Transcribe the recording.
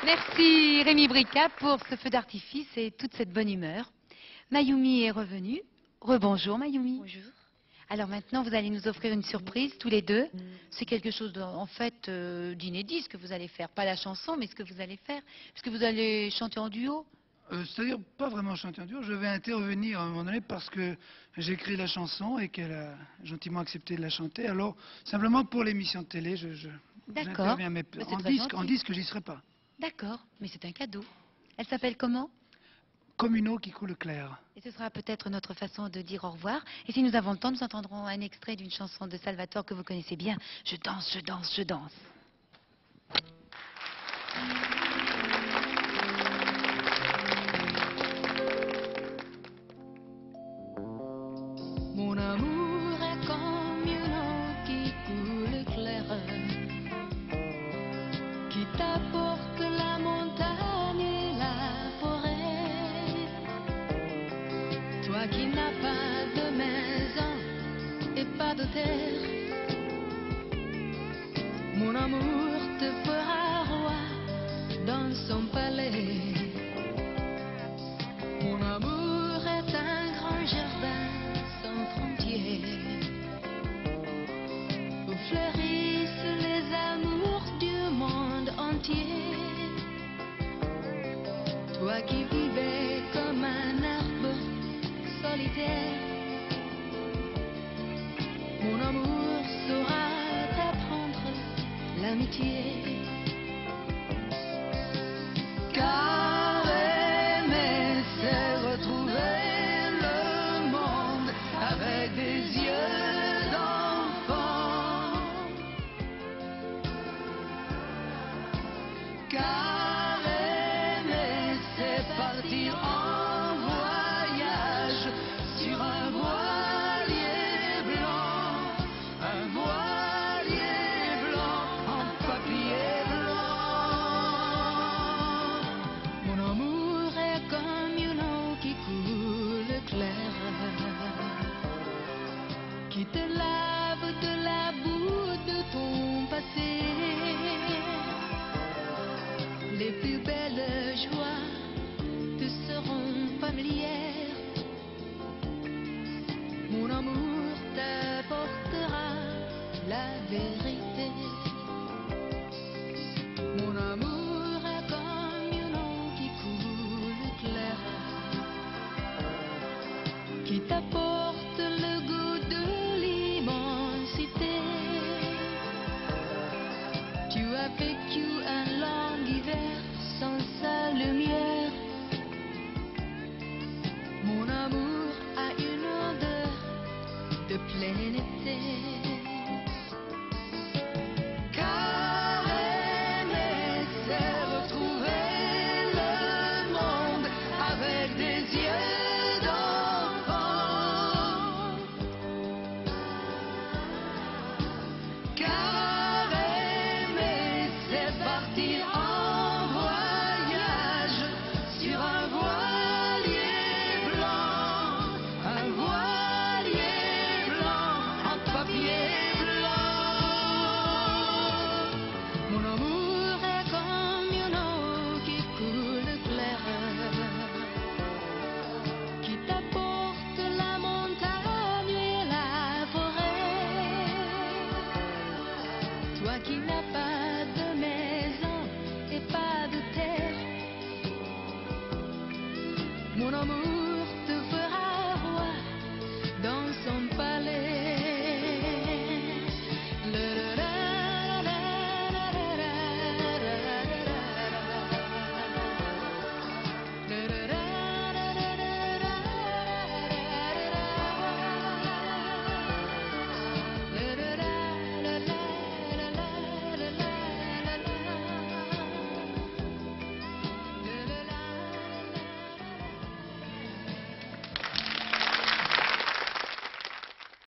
Merci Rémi Brica pour ce feu d'artifice et toute cette bonne humeur. Mayumi est revenue. Rebonjour Mayumi. Bonjour. Alors maintenant, vous allez nous offrir une surprise tous les deux. C'est quelque chose en fait d'inédit ce que vous allez faire. Pas la chanson, mais ce que vous allez faire. Parce que vous allez chanter en duo. C'est-à-dire pas vraiment chanter en duo, je vais intervenir à un moment donné parce que j'ai écrit la chanson et qu'elle a gentiment accepté de la chanter. Alors, simplement pour l'émission de télé, D'accord. j'interviens, mais Bah, c'est en très disque, gentil. j'y serai pas. D'accord, mais c'est un cadeau. Elle s'appelle comment? Comme une eau qui coule clair. Et ce sera peut-être notre façon de dire au revoir. Et si nous avons le temps, nous entendrons un extrait d'une chanson de Salvatore que vous connaissez bien. Je danse, je danse, je danse. Mon amour est comme une eau qui coule claire, qui t'apporte la montagne et la forêt. Toi qui n'as pas de maison et pas de terre, mon amour te fera roi dans son palais. Mon amour est un grand jardin sans frontières, où fleurissent les amours du monde entier. Toi qui vivais comme un arbre solitaire, mon amour saura t'apprendre l'amitié. Car aimer, c'est retrouver le monde avec des yeux d'enfant. Car aimer, c'est partir en voyage sur un voilier blanc en papier blanc. Mon amour est comme une eau qui coule clair, qui te lave de la boue de ton passé. Les plus belles joies te seront familières. Mon amour t'apportera la vérité. Mon amour est comme une eau qui coule clair, qui t'apporte